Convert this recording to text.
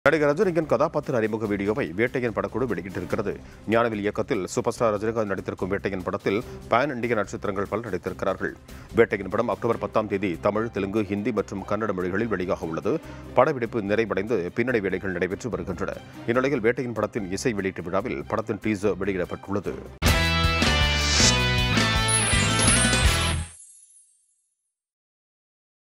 நடிகர் ரஜினியின் கதாபாத்திர அறிமுக வீடியோவை வேட்டையன் படக்குழு வெளியிட்டிருக்கிறது. ஞானவேல் இயக்கத்தில் சூப்பர் ஸ்டார் ரஜினிகாந்த் நடித்திருக்கும் வேட்டையன் படத்தில் பான் இந்திய நட்சத்திரங்கள் பலர் நடித்திருக்கிறார்கள். வேட்டையன் படம் அக்டோபர் 10ஆம் தேதி தமிழ், தெலுங்கு, ஹிந்தி மற்றும் கன்னட மொழிகளில் வெளியாக உள்ளது. படப்பிடிப்பு நிறைவடைந்து பின்னணி வேலைகள் நடைபெற்று வருகின்றன. இந்நிலையில் வேட்டையன் படத்தின் இசை வெளியீட்டு விழாவில் படத்தின் டீசர் வெளியிடப்பட்டுள்ளது.